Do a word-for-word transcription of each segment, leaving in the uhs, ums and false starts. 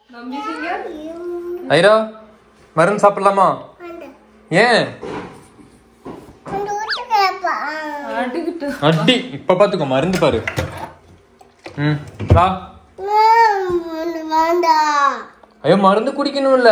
ஐரா மருந்து சாப்பிடலாமா? ஏன் அடி? இப்ப பாத்துக்கோ மருந்து பாரு. ம் வா. ஐயோ மருந்து குடிக்கணும்ல.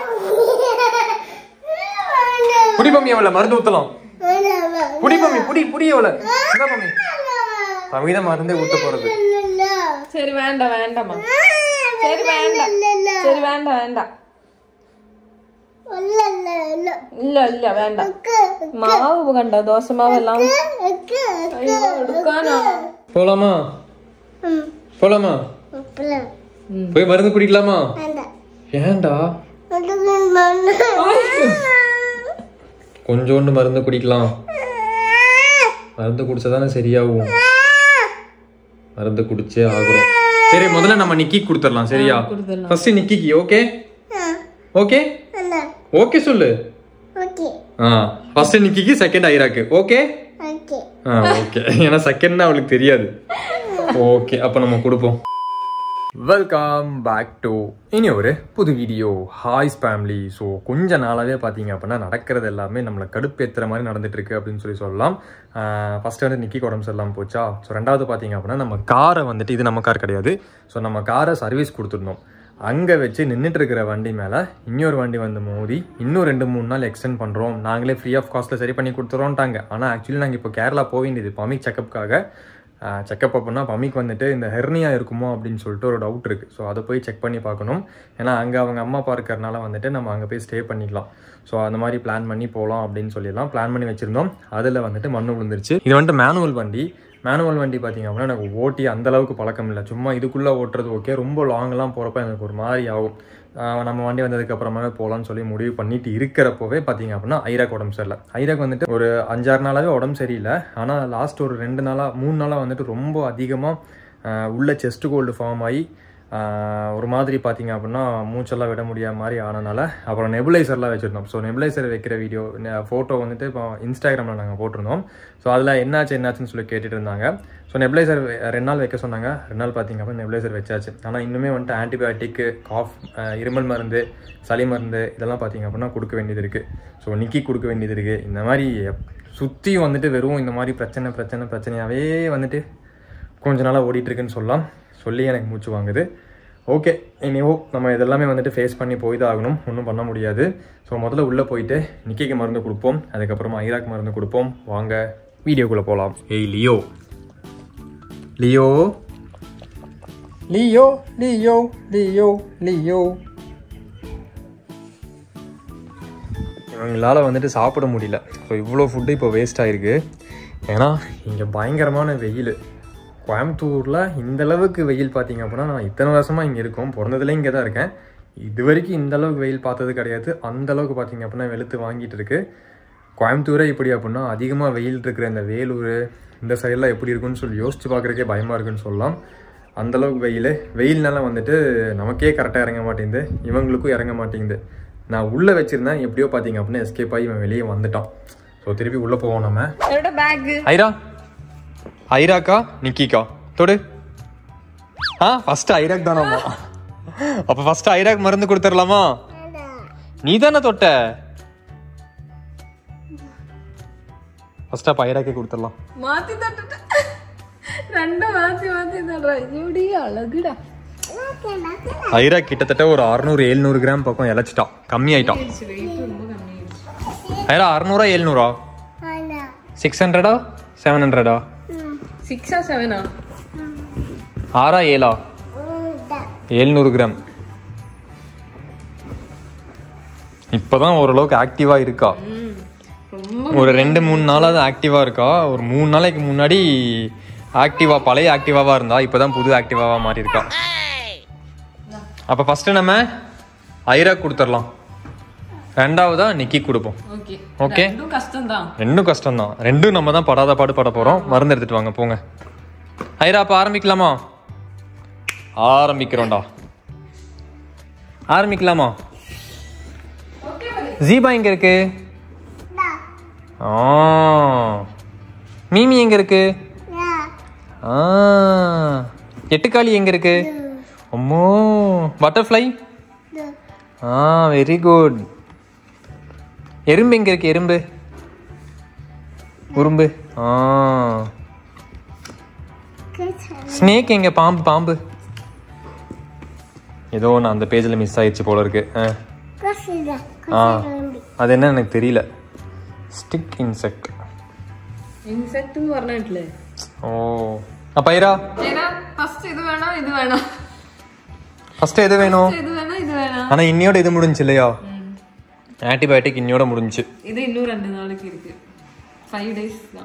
புடி பம்மி அவளை மருந்து ஊத்தலாம். புடி பம்மி புடி புடி அவளை. என்ன பம்மி பம்மி தான் மருந்தே ஊத்த போறது. சரி வேண்டாம் வேண்டாமா. சரி வேண்டாம் சரி வேண்டாம் வேண்டாம். இல்ல இல்ல வேண்டாம். மாவு கண்டா தோசை மாவு எல்லாம் போலாமா? போலாமா? போய் மருந்து குடிக்கலாமா? ஏண்டா? கொஞ்சோண்டு மருந்து குடிக்கலாம். மருந்து குடிச்சாதானே சரியாகும். மருந்து குடிச்சே ஆகுறோம். சரி முதல்ல நம்ம நிக்கி கொடுத்துடலாம். சரியா? ஃபர்ஸ்ட் நிக்கிக்கு. ஓகே ஓகே ஓகே சொல்லு. ஆ ஃபர்ஸ்ட் நிக்கிக்கு, செகண்ட் ஐராக்கு. ஓகே ஆ ஓகே. ஏன்னா செகண்ட்னா அவளுக்கு தெரியாது. ஓகே அப்ப நம்ம கொடுப்போம். வெல்கம் பேக் டு இனி ஒரு புது வீடியோ. ஹாய்ஸ் ஃபேமிலி. ஸோ கொஞ்ச நாளாகவே பார்த்தீங்க அப்படின்னா நடக்கிறது எல்லாமே நம்மளை கடுப்பேற்றுற மாதிரி நடந்துட்டு இருக்கு அப்படின்னு சொல்லி சொல்லலாம். ஃபர்ஸ்ட் வந்து நிக்கி உடம்பு சரியில்லாமல் போச்சா. ஸோ ரெண்டாவது பார்த்தீங்க அப்படின்னா நம்ம காரை வந்துட்டு, இது நம்ம கார் கிடையாது, ஸோ நம்ம காரை சர்வீஸ் கொடுத்துருந்தோம். அங்கே வச்சு நின்றுட்டு இருக்கிற வண்டி மேலே இன்னொரு வண்டி வந்து மோதி இன்னும் ரெண்டு மூணு நாள் எக்ஸ்டெண்ட் பண்ணுறோம், நாங்களே ஃப்ரீ ஆஃப் காஸ்ட்டில் சரி பண்ணி கொடுத்துறோன்ட்டாங்க. ஆனால் ஆக்சுவலி நாங்கள் இப்போ கேரளா போக வேண்டியது பமிக் செக்கப்புக்காக. செக்கப் அப்படின்னா பமிக்கு வந்துட்டு இந்த ஹெர்னியா இருக்குமோ அப்படின்னு சொல்லிட்டு ஒரு டவுட் இருக்குது. ஸோ அதை போய் செக் பண்ணி பார்க்கணும். ஏன்னா அங்கே அவங்க அம்மா அப்பா இருக்கிறனால வந்துட்டு நம்ம அங்கே போய் ஸ்டே பண்ணிக்கலாம். ஸோ அந்த மாதிரி பிளான் பண்ணி போகலாம் அப்படின்னு சொல்லிடலாம் பிளான் பண்ணி வச்சுருந்தோம். அதில் வந்துட்டு மண்ணு விழுந்துருச்சு. இது வந்துட்டு மேனுவல் வண்டி. மேனுவல் வண்டி பார்த்திங்க அப்படின்னா எனக்கு ஓட்டி அந்தளவுக்கு பழக்கம் இல்லை. சும்மா இதுக்குள்ளே ஓட்டுறது ஓகே. ரொம்ப லாங்கெலாம் போகிறப்ப எனக்கு ஒரு மாதிரி ஆகும். நம்ம வண்டி வந்ததுக்கப்புறமாவே போகலான்னு சொல்லி முடிவு பண்ணிட்டு இருக்கிறப்போவே பார்த்தீங்க அப்படின்னா ஐராக் உடம்பு சரியில்லை. ஐராக் வந்துட்டு ஒரு அஞ்சாறு நாளாகவே உடம்பு சரியில்லை. ஆனால் லாஸ்ட் ஒரு ரெண்டு நாளாக மூணு நாளாக வந்துட்டு ரொம்ப அதிகமாக உள்ள செஸ்ட் கோல்டு ஃபார்ம் ஆகி ஒரு மாதிரி பார்த்தீங்க அப்படின்னா மூச்செல்லாம் விட முடியாத மாதிரி ஆனனால அப்புறம் நெபுலைசர்லாம் வச்சுருந்தோம். ஸோ நெபுலைசர் வைக்கிற வீடியோ ஃபோட்டோ வந்துட்டு இப்போ இன்ஸ்டாகிராமில் நாங்கள் போட்டிருந்தோம். ஸோ அதில் என்னாச்சு என்னாச்சுன்னு சொல்லி கேட்டுட்டு இருந்தாங்க. ஸோ நெபுலைசர் ரெண்டு நாள் வைக்க சொன்னாங்க. ரெண்டு நாள் பார்த்தீங்க அப்படின்னா நெபுலைசர் வச்சாச்சு. ஆனால் இன்னுமே வந்துட்டு ஆன்டிபயோட்டிக்கு, காஃப், இருமல் மருந்து, சளி மருந்து இதெல்லாம் பார்த்தீங்க அப்படின்னா கொடுக்க வேண்டியது இருக்குது. ஸோ நிக்கி கொடுக்க வேண்டியது இருக்குது. இந்த மாதிரி சுற்றி வந்துட்டு வெறும் இந்த மாதிரி பிரச்சனை பிரச்சனை பிரச்சனையாகவே வந்துட்டு கொஞ்ச நாளாக ஓடிட்டுருக்குன்னு சொல்லலாம். சொல்லி எனக்கு மூச்சு வாங்குது. ஓகே இனிவோ நம்ம இதெல்லாமே வந்துட்டு ஃபேஸ் பண்ணி போய் தான் ஆகணும். ஒன்றும் பண்ண முடியாது. ஸோ முதல்ல உள்ளே போயிட்டு நிக்கிக்கு மருந்து கொடுப்போம். அதுக்கப்புறமா ஐராக் மருந்து கொடுப்போம். வாங்க வீடியோக்குள்ளே போகலாம். ஏய் Leo Leo Leo Leo Leo Leo இவங்களால் வந்துட்டு சாப்பிட முடியல. ஸோ இவ்வளோ ஃபுட்டு இப்போ வேஸ்ட் ஆகிருக்கு. ஏன்னா இங்கே பயங்கரமான வெயில். கோயம்புத்தூரில் இந்தளவுக்கு வெயில் பார்த்தீங்க அப்படின்னா நான் இத்தனை வருஷமாக இங்கே இருக்கோம். பிறந்ததுலேயே இங்கே தான் இருக்கேன். இது வரைக்கும் இந்தளவுக்கு வெயில் பார்த்தது கிடையாது. அந்தளவுக்கு பார்த்தீங்க அப்படின்னா வெளுத்து வாங்கிட்டு இருக்கு. கோயம்புத்தூரே இப்படி அப்படின்னா அதிகமாக வெயில் இருக்கிற இந்த வேலூர் இந்த சைடெலாம் எப்படி இருக்குன்னு சொல்லி யோசிச்சு பார்க்குறக்கே பயமாக இருக்குன்னு சொல்லலாம். அந்தளவுக்கு வெயில். வெயில்னால வந்துட்டு நமக்கே கரெக்டாக இறங்க மாட்டேங்குது, இவங்களுக்கும் இறங்க மாட்டேங்குது. நான் உள்ளே வச்சுருந்தேன். எப்படியோ பார்த்தீங்க அப்படின்னா எஸ்கேப் ஆகி இவன் வெளியே வந்துட்டான். ஸோ திருப்பி உள்ளே போவோம் நம்ம. ஐரா ஐராக்கா நிக்கிக்கா தொடு. ஆ ஃபர்ஸ்ட் ஐராக் தானாமா? அப்ப ஃபர்ஸ்ட் ஐராக் மருந்து கொடுத்துடலாமா? நீ தானே தொட்ட. ஃபர்ஸ்ட் அப்ப ஐராக்கே கொடுத்துடலாம். மாத்தி தொட்ட ரெண்டு மாத்தி மாத்தி தொடுற. இப்படி அழகுடா. ஐராக் கிட்டத்தட்ட ஒரு அறுநூறு எழுநூறு கிராம் பக்கம் இழைச்சிட்டான். கம்மி ஆயிட்டான். ஐரா அறுநூறா எழுநூறா? சிக்ஸ் ஹண்ட்ரடா செவன் ஹண்ட்ரடா? சிக்ஸா செவனா? ஆறா ஏழா? எழுநூறு கிராம். இப்பதான் ஓரளவுக்கு ஆக்டிவா இருக்கா. ஒரு ரெண்டு மூணு நாளாவது ஆக்டிவா இருக்கா. ஒரு மூணு நாளைக்கு முன்னாடி ஆக்டிவா பழைய ஆக்டிவாவா இருந்தா, இப்பதான் புது ஆக்டிவாவா மாறி இருக்கா. அப்ப ஃபர்ஸ்ட் நம்ம ஐராக் கொடுத்துடலாம். ரெண்டாவதா நிக்கி கொடுப்போம். ஓகே ரெண்டும் கஷ்டம் தான். ரெண்டும் நம்ம தான் படாத பாடு பட போறோம். மருந்து எடுத்துட்டு வாங்க போங்க. ஐரா அப்ப ஆரம்பிக்கலாமா? ஆரம்பிக்கிறோம்டா. ஆரம்பிக்கலாமா? ஜீபா எங்க இருக்கு? ஆ மீமி எங்க இருக்கு? ஆ எட்டுக்காளி எங்க இருக்கு? அம்மோ பட்டர்ஃப்ளை. ஆ வெரி குட். எறும்பு எங்க இருக்கு? எறும்பு உறும்பு. ஆ ஸ்னேக் எங்க? பாம்பு பாம்பு. ஏதோ நான் அந்த பேஜ்ல மிஸ் ஆயிடுச்சு போல இருக்கு. ஆ அது என்ன எனக்கு தெரியல. Stick insect. இன்செக்ட்னு പറഞ്ഞിട്ടില്ലേ? ஓ அப்ப ஐரா ஏனா ஃபர்ஸ்ட் இது வேணா இது வேணா. ஃபர்ஸ்ட் எது வேணும்? இது வேணா இது வேணா. ஆனா இன்னியோட இது முடிஞ்சு இல்லையா? ஆன்டிபயோட்டிக் இன்னியோட முடிஞ்சு. இது இன்னும் ரெண்டு நாளைக்கு இருக்கு. ஃபைவ் டேஸ் தான்.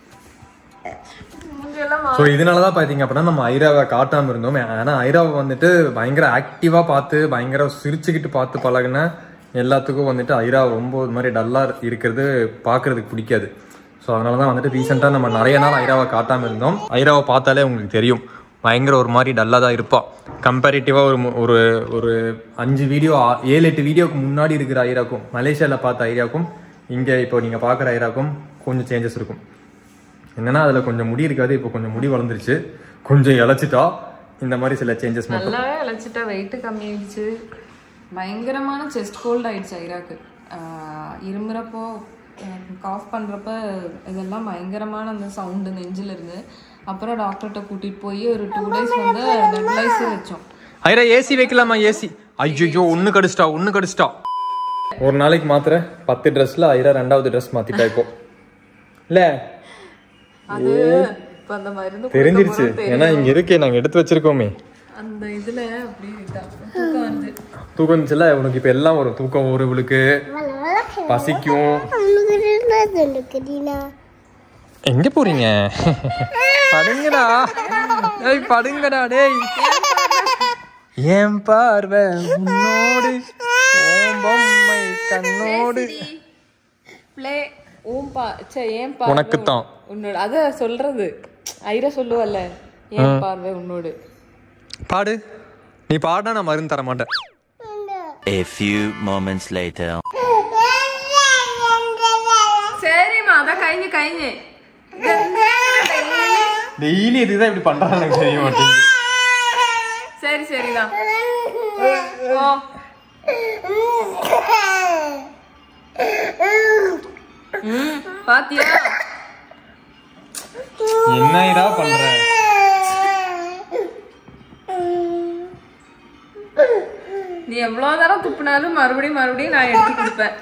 ஸோ இதனாலதான் பாத்தீங்க அப்படின்னா நம்ம ஐராவை காட்டாம இருந்தோம். ஆனா ஐராவை வந்துட்டு பயங்கர ஆக்டிவா பார்த்து பயங்கர சிரிச்சுக்கிட்டு பார்த்து பழகுன எல்லாத்துக்கும் வந்துட்டு ஐரா ரொம்ப இது மாதிரி டல்லா இருக்கிறது பாக்குறதுக்கு பிடிக்காது. ஸோ அதனாலதான் வந்துட்டு ரீசெண்டா நம்ம நிறைய நாள் ஐராவை காட்டாம இருந்தோம். ஐராவை பார்த்தாலே உங்களுக்கு தெரியும் பயங்கர ஒரு மாதிரி டல்லா தான் இருப்பா. கம்பேரிட்டிவா ஒரு ஒரு ஒரு அஞ்சு வீடியோ ஏழு எட்டு வீடியோக்கு முன்னாடி இருக்கிற ஐராக்கும் மலேசியால பார்த்த ஐராக்கும் இங்க இப்போ நீங்க பாக்குற ஐராக்கும் கொஞ்சம் சேஞ்சஸ் இருக்கும். என்னன்னா அதுல கொஞ்சம் முடி இருக்காது, இப்போ கொஞ்சம் முடி வளர்ந்துருச்சு. கொஞ்சம் இழைச்சிட்டா இந்த மாதிரி சில சேஞ்சஸ் மட்டும். நல்லாவே இழைச்சிட்டா, வெயிட் கம்மி ஆயிடுச்சு. பயங்கரமான செஸ்ட் கோல்ட் ஆயிடுச்சு ஐராக்கு. இருமுறப்போ காஃப் பண்றப்ப இதெல்லாம் பயங்கரமான அந்த சவுண்டு நெஞ்சில் இருந்து. அப்புறம் டாக்டர்கிட்ட கூட்டிட்டு போய் ஒரு டூ டேஸ் வந்து நெபுலைசர் வச்சோம். ஐரா ஏசி வைக்கலாமா? ஏசி ஐயோ ஒன்னு கடிச்சிட்டா ஒன்னு கடிச்சிட்டா. ஒரு நாளைக்கு மாத்திர பத்து ட்ரெஸ்ல ஐரா ரெண்டாவது ட்ரெஸ் மாத்திட்டா இப்போ இல்ல. அது இப்ப அந்த மருந்து தெரிஞ்சிருச்சு. ஏன்னா இங்க இருக்கே நாங்க எடுத்து வச்சிருக்கோமே அந்த இதுல அப்படியே தூக்கம் வந்து தூக்கம் வந்துச்சுல உனக்கு. இப்ப எல்லாம் வரும். தூக்கம் வரும், இவளுக்கு பசிக்கும். எங்க போறீங்க? படுங்கடா டேய், படுங்கடா டேய். ஏன் பார்வை உன்னோடு ஓம் பொம்மை கண்ணோடு ப்ளே ஓம் பா சே ஏன் பா உனக்கு தான் உன்னோட அத சொல்றது ஐரா சொல்லுவல்ல. ஏன் பார்வை உன்னோடு பாடு. நீ பாடா நான் மருந்து தர மாட்டேன். A few moments later. சரிம்மா அத கைஞ்சு கைஞ்சு டெய்லி இதுதான் இப்படி பண்றாங்க எனக்கு தெரிய மாட்டேங்குது. சரி சரிதான். ஓ ம் பாத்தியா என்னடா பண்ற? நீ எவ்வளவு தரம் துப்புனாலும் மறுபடியும் மறுபடியும் நான் எடுத்து கொடுப்பேன்.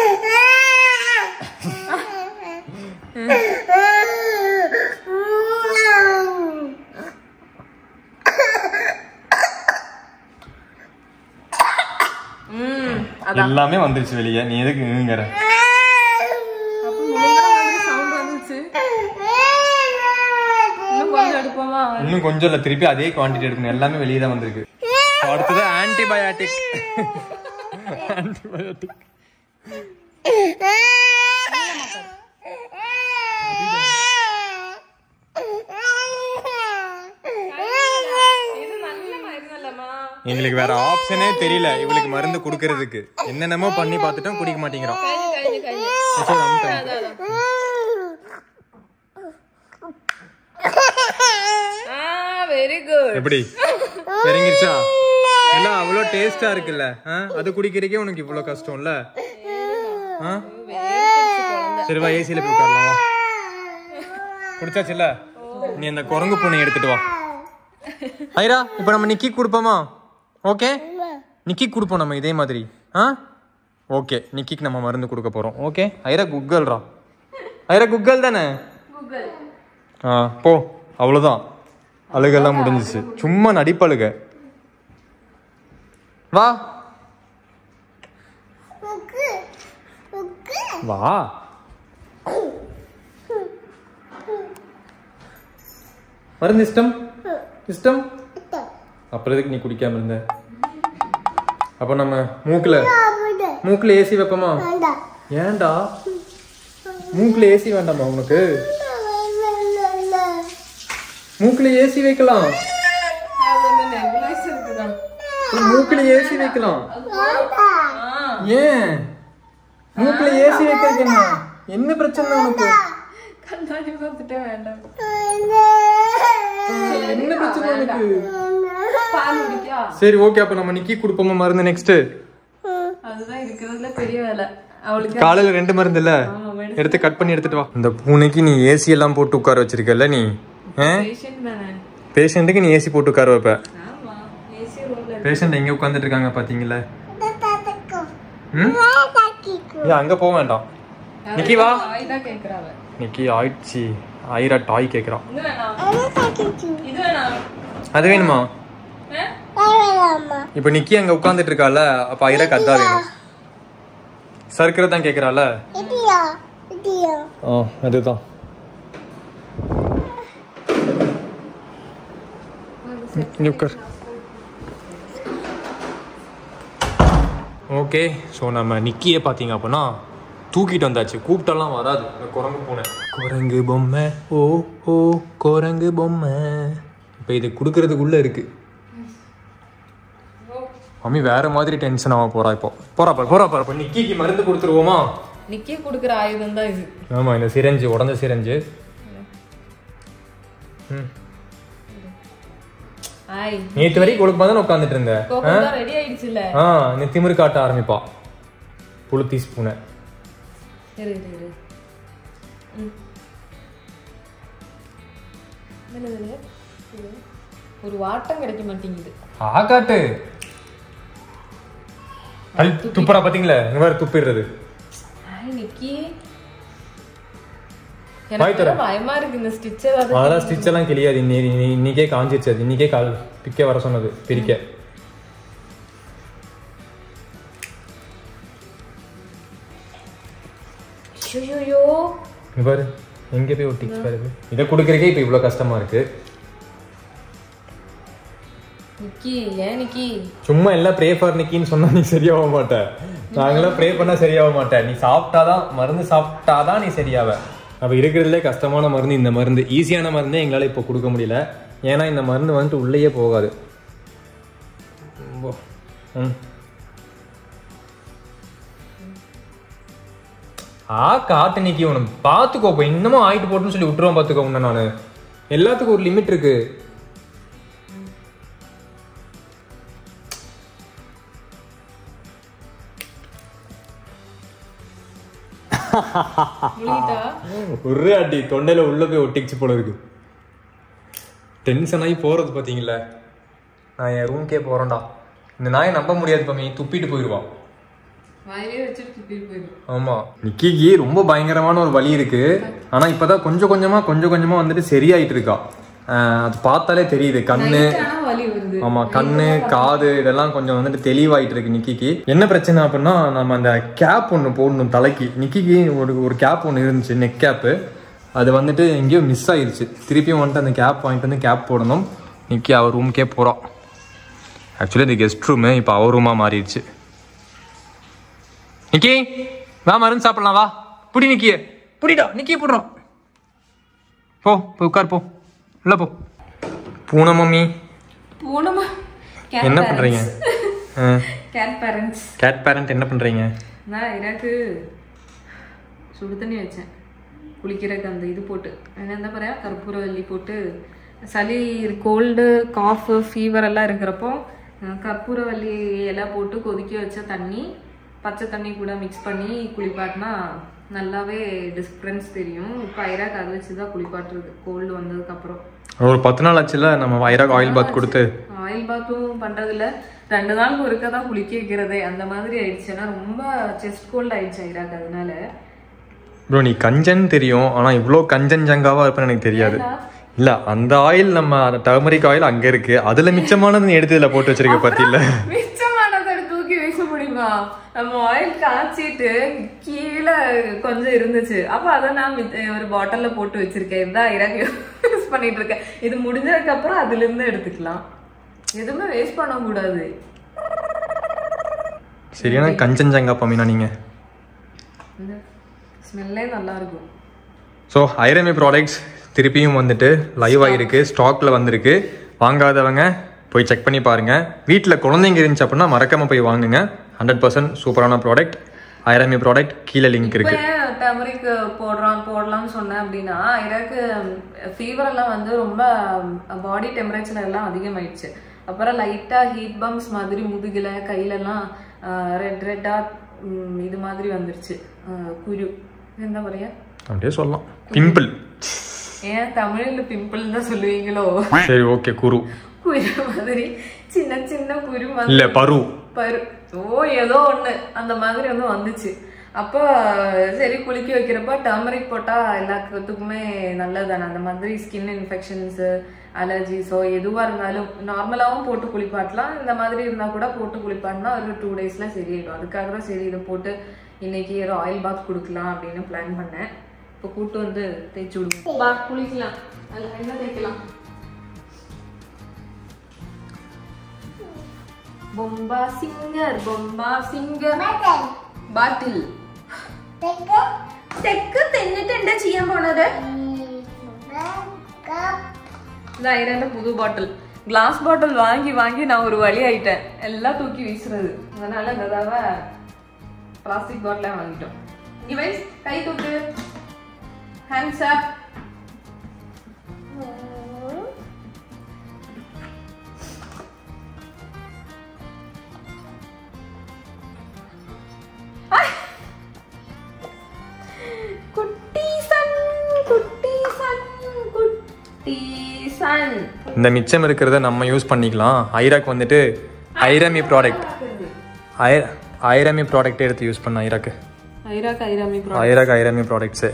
எல்லாமே வந்துருச்சு வெளியே. நீ எதுக்கு இங்கற? இன்னும் கொஞ்சம் இல்ல, திருப்பி அதே குவான்டிட்டி எடுக்கணும். எல்லாமே வெளியே தான் வந்திருக்கு. அடுத்தது ஆன்டிபயோட்டிக். ஆன்டிபயோட்டிக் எங்களுக்கு வேற ஆப்ஷனே தெரியல இவளுக்கு மருந்து குடுக்கறதுக்கு. என்னென்னமோ பண்ணி பார்த்துட்டோம், குடிக்க மாட்டேங்கிறோம். Very good. எப்படி இறங்கிருச்சா? எல்லாம் அவ்வளோ டேஸ்டா இருக்குல்ல. அது குடிக்கிறதுக்கே உனக்கு இவ்வளவு கஷ்டம் இல்ல? சரி வா, ஏசியில போய் உட்காரலாம். குடிச்சாச்சுல்ல? நீ அந்த குரங்கு பூனை எடுத்துட்டு வா. ஐரா இப்ப நம்ம நிக்கி கொடுப்போமா? ஓகே, நிக்கி கொடுப்போம் நம்ம இதே மாதிரி. ஆ ஓகே, நிக்கிக்கு நம்ம மருந்து கொடுக்க போறோம். ஓகே ஐரா குக்கல்ரா. ஐரா குக்கல் தானே? ஆ போ, அவ்வளவுதான். அழுகெல்லாம் முடிஞ்சிச்சு. சும்மா நடிப்பழுக. வா வா. மருந்து இஷ்டம் இஷ்டம். அப்புறம் எதுக்கு நீ குடிக்காம இருந்த? அப்ப நம்ம மூக்குல மூக்குல ஏசி வைப்போமா? ஏன்டா மூக்குல ஏசி வேண்டாமா உனக்கு? மூக்குல ஏசி வைக்கலாம். மூக்குல ஏசி வைக்கலாம். ஏன் மூக்குல ஏசி வைக்கிறதுக்கு என்ன என்ன பிரச்சனை உனக்கு? கண்ணாடி பார்த்துட்டே வேண்டாம். என்ன பிரச்சனை உனக்கு? பால் குடிக்கா? சரி ஓகே, அப்ப நம்ம நிக்கி கொடுப்போமா மருந்து நெக்ஸ்ட்? அதுதான் இருக்கிறதுல பெரிய வேலை அவளுக்கு. காலையில ரெண்டு மருந்து இல்ல, எடுத்து கட் பண்ணி எடுத்துட்டு வா. இந்த பூனைக்கு நீ ஏசி எல்லாம் போட்டு உட்கார வச்சிருக்கல நீ. பேஷண்ட்டுக்கு நீ ஏசி போட்டு உட்கார வைப்ப. பேஷண்ட் எங்க உட்கார்ந்துட்டு இருக்காங்க பாத்தீங்களா? அங்க போக வேண்டாம் நிக்கி, வா. நிக்கி ஆயிடுச்சு, ஐரா டாய் கேக்குறான். அது வேணுமா? இப்ப நிக்கி அங்க உட்கார்ந்துட்டு இருக்கால, அப்ப ஐராக்கு அதான் வேணும். சர்க்கரை தான் கேக்குறால. அதுதான் ஓகே. ஸோ நம்ம நிக்கியே பார்த்தீங்க அப்படின்னா தூக்கிட்டு வந்தாச்சு. கூப்பிட்டெல்லாம் வராது இந்த குரங்கு பூனை. குரங்கு பொம்மை, ஓ ஓ குரங்கு பொம்மை. இப்போ இது கொடுக்கறதுக்குள்ள இருக்கு. மம்மி வேற மாதிரி டென்ஷன் ஆக போறா. இப்போ போறா பாரு, போறா பாரு. இப்போ நிக்கிக்கு மருந்து கொடுத்துருவோமா? நிக்கி கொடுக்குற ஆயுதம் தான் இது. ஆமா, இந்த சிரஞ்சு, உடஞ்ச சிரஞ்சு. ம், நேற்று வரைக்கும் கொடுக்குமா தான் உட்காந்துட்டு இருந்தேன். ஆ, நீ திமிரு காட்ட ஆரம்பிப்பா புளுத்தி ஸ்பூனை. ஒரு வாட்டம் கிடைக்க மாட்டேங்குது. ஆகாட்டு துப்புறா பாத்தீங்களா? இந்த மாதிரி துப்பிடுறது. பயமா இருக்கு இந்த ஸ்டிச். அதெல்லாம் ஸ்டிச் எல்லாம் கிளியாது. இன்னைக்கே காஞ்சிருச்சு. அது இன்னைக்கே கால் பிக்க வர சொன்னது பிரிக்க. பாரு எங்க போய் ஒட்டி பாரு. இதை கொடுக்கறதுக்கே இப்ப இவ்வளவு கஷ்டமா இருக்கு. சும்மா எல்லாம் ப்ரே ஃபார் நிக்கின்னு சொன்னா நீ சரியாக மாட்ட. நாங்களாம் ப்ரே பண்ணா சரியாக மாட்டேன். நீ சாப்பிட்டாதான், மருந்து சாப்பிட்டாதான் நீ சரியாவ. அப்போ இருக்கிறதுலே கஷ்டமான மருந்து இந்த மருந்து. ஈஸியான மருந்தே எங்களால் இப்போ கொடுக்க முடியல. ஏன்னா இந்த மருந்து வந்துட்டு உள்ளேயே போகாது. ம் ஆ காட்டு நிக்கி உனக்கு பார்த்துக்கோ. இப்போ இன்னமும் ஆயிட்டு போட்டுன்னு சொல்லி விட்டுருவோம். பார்த்துக்கோ உன்ன நான். எல்லாத்துக்கும் ஒரு லிமிட் இருக்கு. ஒரு அடி தொண்டையில உள்ள போய் ஒட்டிச்சு போல இருக்கு. டென்ஷன் ஆகி போறது பாத்தீங்களா? நான் என் ரூம்கே போறேன்டா. இந்த நாயை நம்ப முடியாது பம்மி, துப்பிட்டு போயிடுவான். ஆமா, நிக்கிக்கு ரொம்ப பயங்கரமான ஒரு வலி இருக்கு. ஆனா இப்பதான் கொஞ்சம் கொஞ்சமா கொஞ்சம் கொஞ்சமா வந்துட்டு சரியாயிட்டு இருக்கா. அது பார்த்தாலே தெரியுது. கண்ணு, ஆமா கண்ணு, காது இதெல்லாம் கொஞ்சம் வந்துட்டு தெளிவாயிட்டு இருக்கு நிக்கிக்கு. என்ன பிரச்சனை அப்படின்னா, நம்ம அந்த கேப் ஒன்று போடணும் தலைக்கு. நிக்கிக்கு ஒரு ஒரு கேப் ஒன்று இருந்துச்சு, நெக் கேப்பு. அது வந்துட்டு எங்கேயோ மிஸ் ஆயிடுச்சு. திருப்பியும் வந்துட்டு அந்த கேப் வாங்கிட்டு வந்து கேப் போடணும். நிக்கி அவர் ரூமுக்கே போகிறான். ஆக்சுவலி இது கெஸ்ட் ரூமு, இப்போ அவர் ரூமாக மாறிடுச்சு. நிக்கி வா, மருந்து சாப்பிடலாம் வா. புடி நிக்கிய, புடிடா நிக்கிய போடுறோம். போ போய் உட்கார், போ உள்ள போ. பூனை மம்மி என்ன பண்றீங்க? கேட் பேரண்ட்ஸ் கேட் பேரண்ட் என்ன பண்றீங்க? நான் எனக்கு சுடு தண்ணி வச்சேன் குளிக்கிறதுக்கு. அந்த இது போட்டு என்ன பாரு, கற்பூரவல்லி போட்டு. சளி, கோல்டு, காஃப், ஃபீவர் எல்லாம் இருக்கிறப்போ கற்பூரவல்லி எல்லாம் போட்டு கொதிக்க வச்ச தண்ணி, பச்சை தண்ணி கூட மிக்ஸ் பண்ணி குளிப்பாட்டினா நல்லாவே டிஃப்ரென்ஸ் தெரியும். இப்போ ஐராக் அதை வச்சு தான் குளிப்பாட்டுறது கோல்டு வந்ததுக்கப்புறம். ஒரு பத்து நாள் ஆச்சுல நம்ம ஐராக் ஆயில் பாத் கொடுத்து. ஆயில் பாத்தும் பண்றதில்ல, ரெண்டு நாளுக்கு ஒருக்கா தான் குளிக்க வைக்கிறதே. அந்த மாதிரி ஆயிடுச்சுன்னா ரொம்ப செஸ்ட் கோல்டு ஆயிடுச்சு ஐராக். அதனால ப்ரோ நீ கஞ்சன் தெரியும், ஆனா இவ்வளோ கஞ்சன் ஜங்காவா இருப்பேன்னு எனக்கு தெரியாது. இல்ல அந்த ஆயில், நம்ம டர்மரிக் ஆயில் அங்க இருக்கு. அதுல மிச்சமானது நீ எடுத்து இதுல போட்டு வச்சிருக்க பாத்தீங்களா? மிச்சமானதை தூக்கி வைக்க முடியுமா? நம்ம ஆயில் காய்ச்சிட்டு கீழே கொஞ்சம் இருந்துச்சு, அப்ப அதை நான் ஒரு பாட்டில்ல போட்டு வச்சிருக்கேன். இதுதான் ஐராக் யூஸ் பண்ணிட்டு இருக்கேன். இது முடிஞ்சதுக்கு அப்புறம் அதுல இருந்து எடுத்துக்கலாம். எதுவுமே வேஸ்ட் பண்ண கூடாது. சரியான கஞ்சன் ஜங்கா பமினா நீங்க. ஸ்மெல்லே நல்லா இருக்கும். ஸோ ஐரமி ப்ராடக்ட்ஸ் திருப்பியும் வந்துட்டு லைவ் ஆகிருக்கு, ஸ்டாக்ல வந்திருக்கு. வாங்காதவங்க போய் செக் பண்ணி பாருங்க. வீட்டில் குழந்தைங்க இருந்துச்சு அப்படின்னா மறக்காம போய் வாங்குங்க. ஹண்ட்ரட் பர்சன்ட் சூப்பரான ப்ராடக்ட். ஐரமி ப்ராடக்ட் கீழே லிங்க் இருக்கு. டர்மரிக் போடுறான் போடலாம்னு சொன்னேன் அப்படின்னா, எனக்கு ஃபீவர் எல்லாம் வந்து ரொம்ப பாடி டெம்பரேச்சர் எல்லாம் அதிகமாயிடுச்சு. அப்புறம் லைட்டா ஹீட் பம்ப்ஸ் மாதிரி முதுகுல கையிலலாம் ரெட் ரெட்டா இது மாதிரி வந்துருச்சு குரு என்ன പറയാ அப்படியே சொல்லலாம் பிம்பிள் ஏன் தமிழ்ல பிம்பிள் தான் சொல்லுவீங்களோ சரி ஓகே குரு குரு மாதிரி சின்ன சின்ன குரு மாதிரி இல்ல பரு பரு ஓ ஏதோ ஒண்ணு அந்த மாதிரி வந்து வந்துச்சு அப்போ சரி குளிக்க வைக்கிறப்ப டர்மரிக் போட்டா எல்லாத்துக்குமே நல்லதானே அந்த மாதிரி ஸ்கின் இன்ஃபெக்ஷன்ஸ் அலர்ஜிஸோ எதுவா இருந்தாலும் நார்மலாவும் போட்டு குளிப்பாட்டலாம் இந்த மாதிரி இருந்தா கூட போட்டு குளிப்பாட்டினா ஒரு டூ டேஸ்ல சரியாயிடும் அதுக்காக தான் சரி இதை போட்டு இன்னைக்கு ஒரு ஆயில் பாத் கொடுக்கலாம் அப்படின்னு பிளான் பண்ணேன் இப்போ கூட்டு வந்து தேய்ச்சி விடுவோம் பா குளிக்கலாம் அதில் என்ன தேய்க்கலாம் பொம்பா சிங்கர் பொம்பா சிங்கர் ബാട്ടിൽ തെക്ക് തെന്നിട്ട് എന്താ ചെയ്യാൻ പോണത് ഐരന്റെ പുതു ബോട്ടിൽ ഗ്ലാസ് ബോട്ടിൽ വാങ്ങി വാങ്ങി நான் ஒரு வழி ஆயிட்டேன் எல்லாம் தூக்கி வீசுறது அதனால இந்த தடவை பிளாஸ்டிக் பாட்டிலே வாங்கிட்டோம் இவன் கை தூக்கு ஹேண்ட்ஸ் அப் இந்த மிச்சம் இருக்கிறத நம்ம யூஸ் பண்ணிக்கலாம் ஐராக்கு வந்துட்டு ஐரமி ப்ராடக்ட் ஐரமி ப்ராடக்ட் எடுத்து யூஸ் பண்ண ஐராக்கு ஐராக்கு ஐரமி ஐராக்கு ஐரமி ப்ராடக்ட்ஸ்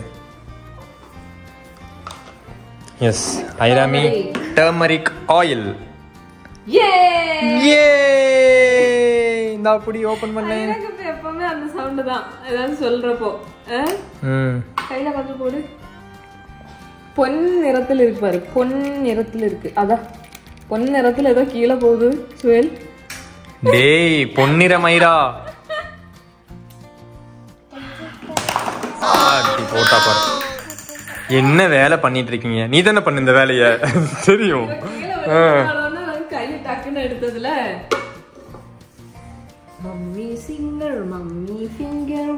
எஸ் ஐரமி டர்மரிக் ஆயில் ஏ ஏ இந்த அப்படி ஓபன் பண்ணேன் எனக்கு எப்பவுமே அந்த சவுண்ட் தான் ஏதாவது சொல்றப்போ ம் கையில கொஞ்சம் போடு பொன் நிறத்தில் இருக்கு பாரு பொன் நிறத்தில் இருக்கு அதான் பொன் நிறத்தில் ஏதோ கீழே போகுது சுவேல் டேய் பொன்னிற மயிரா ஆடி போட்டா பாரு என்ன வேலை பண்ணிட்டு இருக்கீங்க நீ தானே பண்ண இந்த வேலைய தெரியும் கையில டக்குன்னு எடுத்ததுல mummy finger mummy finger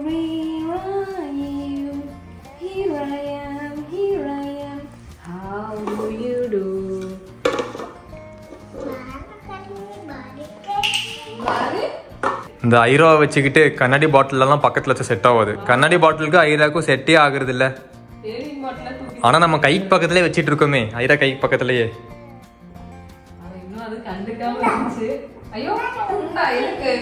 here I am here I am how do you do இந்த ஐரோவை வச்சுக்கிட்டு கண்ணாடி பாட்டில் எல்லாம் பக்கத்துல வச்சு செட் ஆகாது கண்ணாடி பாட்டிலுக்கு ஐராக்கும் செட்டே ஆகுறது இல்ல ஆனா நம்ம கை பக்கத்துலயே வச்சிட்டு இருக்கோமே ஐரா கை பக்கத்துலயே இன்னும் அது கண்டுக்காம இருந்துச்சு ஐயோ உண்டா இருக்கு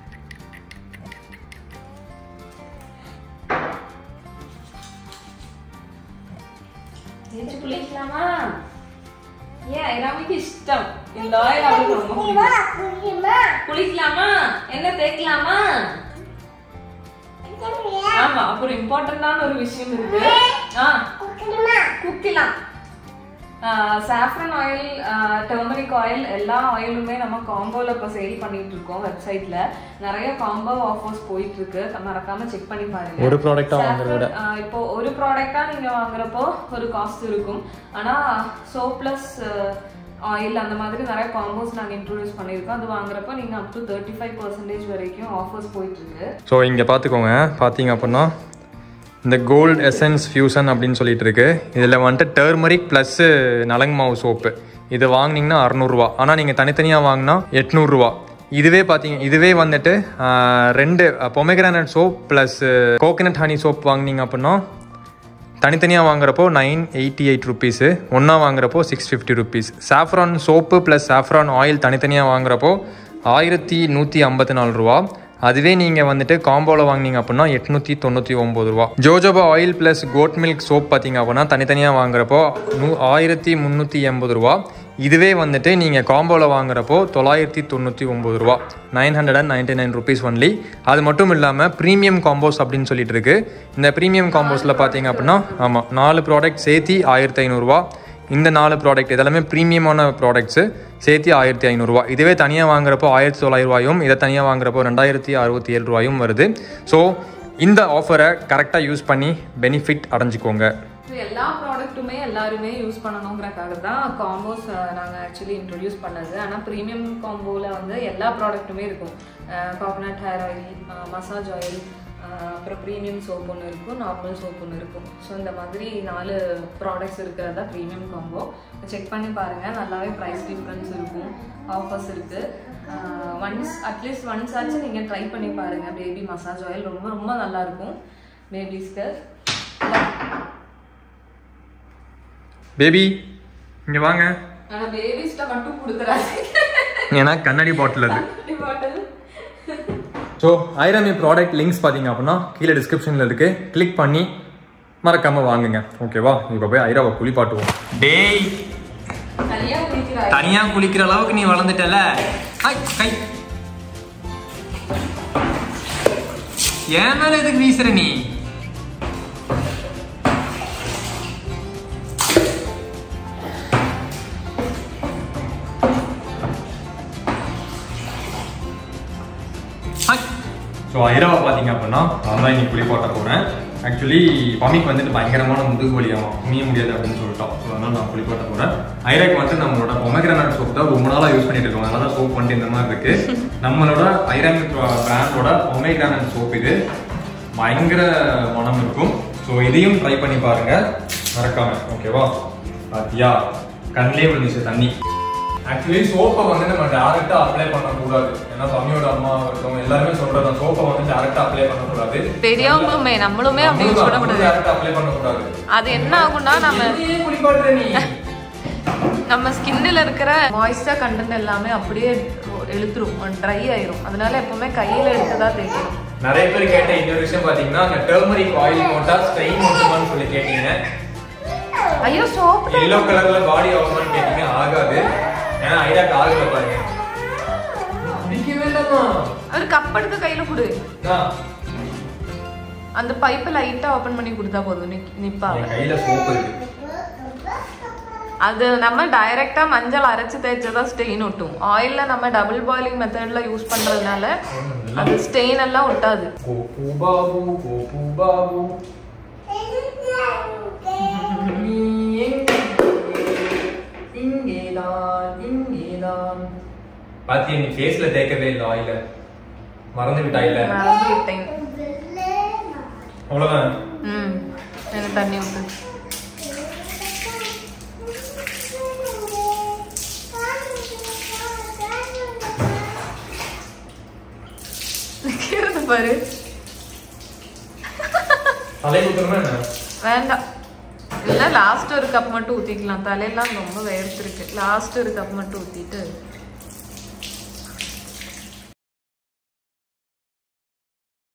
குளிக்கலாமா ஏன் ஐராமிக்கு இஷ்டம் இந்த ஆயில் அவளுக்கு ரொம்ப குளிக்கலாமா என்ன தேய்க்கலாமா ஆமா அப்புறம் இம்பார்ட்டன்டான ஒரு விஷயம் இருக்கு குக்கலாம் சாஃப்ரன் ஆயில் டர்மரிக் ஆயில் எல்லா ஆயிலுமே நம்ம காம்போல இப்போ சேல் பண்ணிட்டு இருக்கோம் வெப்சைட்ல நிறைய காம்போ ஆஃபர்ஸ் போயிட்டு இருக்கு மறக்காம செக் பண்ணி பாருங்க ஒரு ப்ராடக்ட்டா வாங்குறத இப்போ ஒரு ப்ராடக்ட்டா நீங்க வாங்குறப்போ ஒரு காஸ்ட் இருக்கும் ஆனா சோப் பிளஸ் ஆயில் அந்த மாதிரி நிறைய காம்போஸ் நாங்க இன்ட்ரோடியூஸ் பண்ணிருக்கோம் அது வாங்குறப்போ நீங்க up to thirty five percentage வரைக்கும் ஆஃபர்ஸ் போயிட்டு இருக்கு ஸோ இங்க பாத்துக்கோங்க பாத்தீங்க அப்படின்னா இந்த கோல்ட் எசன்ஸ் ஃபியூசன் அப்படின்னு சொல்லிட்டு இருக்கு இதில் வந்துட்டு டர்மரிக் ப்ளஸ் நலங்கு மாவு சோப்பு இது வாங்கினீங்கன்னா அறநூறுவா ஆனால் நீங்கள் தனித்தனியாக வாங்கினா எட்நூறுரூவா இதுவே பார்த்தீங்க இதுவே வந்துட்டு ரெண்டு pomegranate soap plus coconut honey soap வாங்கினீங்க அப்படின்னா தனித்தனியாக வாங்குறப்போ நைன் எயிட்டி எயிட் ருபீஸு ஒன்றா வாங்குறப்போ six fifty rupees saffron soap plus saffron oil தனித்தனியாக வாங்குறப்போ ஆயிரத்தி நூற்றி ஐம்பத்தி நாலு ரூபா அதுவே நீங்கள் வந்துட்டு காம்போவில் வாங்கினீங்க அப்படின்னா எட்நூற்றி தொண்ணூற்றி ஒம்பது ரூபா jojoba oil plus goat milk soap பார்த்தீங்க அப்படின்னா தனித்தனியாக வாங்குறப்போ நூ ஆயிரத்தி முந்நூற்றி எண்பது ரூபா இதுவே வந்துட்டு நீங்கள் காம்போவில் வாங்குறப்போ தொள்ளாயிரத்தி தொண்ணூற்றி ஒம்பது ரூபா nine hundred and ninety nine rupees only அது மட்டும் இல்லாமல் ப்ரீமியம் காம்போஸ் அப்படின்னு சொல்லிட்டு இருக்கு இந்த ப்ரீமியம் காம்போஸில் பார்த்தீங்க அப்படின்னா ஆமாம் நாலு ப்ராடக்ட் சேர்த்தி ஆயிரத்தி ஐநூறுரூவா இந்த நாலு ப்ராடக்ட் இதெல்லாமே ப்ரீமியமான ப்ராடக்ட்ஸு சேர்த்து ஆயிரத்தி ஐநூறுரூவா இதுவே தனியாக வாங்குறப்போ ஆயிரத்தி தொள்ளாயிரம் ரூபாயும் இதை தனியாக வாங்குறப்போ ரெண்டாயிரத்தி அறுபத்தி ஏழு ரூபாயும் வருது ஸோ இந்த ஆஃபரை கரெக்டாக யூஸ் பண்ணி பெனிஃபிட் அடைஞ்சிக்கோங்க எல்லா ப்ராடக்ட்டுமே எல்லாருமே யூஸ் பண்ணணுங்கிறக்காக தான் காம்போஸ் நாங்கள் ஆக்சுவலி இன்ட்ரடியூஸ் பண்ணது ஆனால் ப்ரீமியம் காம்போவில் வந்து எல்லா ப்ராடக்ட்டுமே இருக்கும் coconut hair oil massage oil அப்புறம் ப்ரீமியம் சோப் ஒன்று இருக்கும், நார்மல் சோப் ஒன்று இருக்கும். ஸோ இந்த மாதிரி நாலு ப்ராடக்ட்ஸ் இருக்கிறது தான் ப்ரீமியம் காம்போ. செக் பண்ணி பாருங்கள், நல்லாவே ப்ரைஸ் டிஃப்ரென்ஸ் இருக்கும், ஆஃபர்ஸ் இருக்குது. ஒன்ஸ் அட்லீஸ்ட் ஒன்ஸ் ஆச்சு நீங்கள் ட்ரை பண்ணி பாருங்கள். பேபி மசாஜ் ஆயில் ரொம்ப ரொம்ப நல்லாயிருக்கும் பேபிஸ்க்கு. பேபி இங்கே வாங்க. ஆனால் பேபிஸ்ட்டை மட்டும் கொடுக்குறாங்க, ஏன்னா கண்ணாடி பாட்டில் அது. கண்ணாடி பாட்டில். ஸோ ஐராமி ப்ராடக்ட் லிங்க்ஸ் பார்த்தீங்க அப்படின்னா கீழே டிஸ்கிரிப்ஷனில் இருக்குது, கிளிக் பண்ணி மறக்காமல் வாங்குங்க. ஓகேவா? இப்போ போய் ஐராவை குளிப்பாட்டுவோம். டேய், தனியாக குளிக்கிற அளவுக்கு நீ வளர்ந்துட்டல. கை ஏன் மேலே எதுக்கு வீசுற நீ? ஸோ ஐராவை பார்த்தீங்க அப்படின்னா நான் தான் இன்னைக்கு குளிப்பாட்ட போகிறேன். ஆக்சுவலி பமிக்கு வந்துட்டு பயங்கரமான முதுகு வலியாகும், குனிய முடியாது அப்படின்னு சொல்லிட்டோம். ஸோ அதனால் நான் குளிப்பாட்ட போகிறேன். ஐராக்கு வந்து நம்மளோட பொமக்ரானட் சோப் தான் ரொம்ப நாளாக யூஸ் பண்ணிட்டு இருக்கோம். அதனால தான் சோப் பண்ணிட்டு இந்த மாதிரி இருக்குது. நம்மளோட ஐராமி பிராண்டோட பொமக்ரானட் சோப் இது. பயங்கர மனம் இருக்கும். ஸோ இதையும் ட்ரை பண்ணி பாருங்கள் மறக்காம. ஓகேவா? பாத்தியா கண்ணிலே விழுந்துச்சு தண்ணி. ஆக்சுவலி சோப்பை வந்து நம்ம டேரக்டா அப்ளை பண்ணக்கூடாது. ஏன்னா பம்மியோட அம்மா இருக்கட்டும் எல்லாருமே சொல்றது சோப்பை வந்து டேரக்டா அப்ளை பண்ணக்கூடாது. பெரியவங்களுமே நம்மளுமே அப்படி சொல்லக்கூடாது, டேரக்டா அப்ளை பண்ணக்கூடாது. அது என்ன ஆகும்னா நம்ம குளிப்பாட்டுற நீ நம்ம ஸ்கின்ல இருக்கிற மாய்ஸ்டர் கண்டென்ட் எல்லாமே அப்படியே இழுத்துரும், ட்ரை ஆயிரும். அதனால எப்பவுமே கையில எடுத்துதான் தேய்க்கணும். நிறைய பேர் கேட்ட இன்னொரு விஷயம் பாத்தீங்கன்னா அந்த டர்மரிக் ஆயில் போட்டா ஸ்ட்ரெயின் ஒட்டுமான்னு சொல்லி கேட்டீங்க. ஐயோ சோப் எல்லோ கலர்ல பாடி ஆகுமான்னு கேட்டீங்க. ஆகாது. ஏன்னா ஐராக்கு ஆகல பாருங்க. குடிக்கவே இல்லமா. ஒரு கப் எடுத்து கையில கொடு. அந்த பைப்பை லைட்டா ஓபன் பண்ணி கொடுத்தா போதும், நிப்பாங்க. கையில சோப் இருக்கு. அது நம்ம டைரக்டா மஞ்சள் அரைச்சு தேய்ச்சதா ஸ்டெயின் ஒட்டும். ஆயில்ல நம்ம டபுள் பாயிலிங் மெத்தட்ல யூஸ் பண்றதுனால அது ஸ்டெயின் எல்லாம் ஒட்டாது. கோபு பாபு கோபு பாபு பாத்தியா நீ ஃபேஸ்ல தேய்க்கவே இல்லை ஆயில. மறந்து விட்டா இல்ல? மறந்து விட்டேன். அவ்வளவுதான். ம் எனக்கு தண்ணி ஊத்து. கேக்குது பாரு. தலை ஊத்துறமா என்ன? வேண்டாம். இல்ல லாஸ்ட் ஒரு கப் மட்டும் ஊத்திக்கலாம். தலையெல்லாம் ரொம்ப வேர்த்திருக்கு. லாஸ்ட் ஒரு கப் மட்டும் ஊத்திட்டு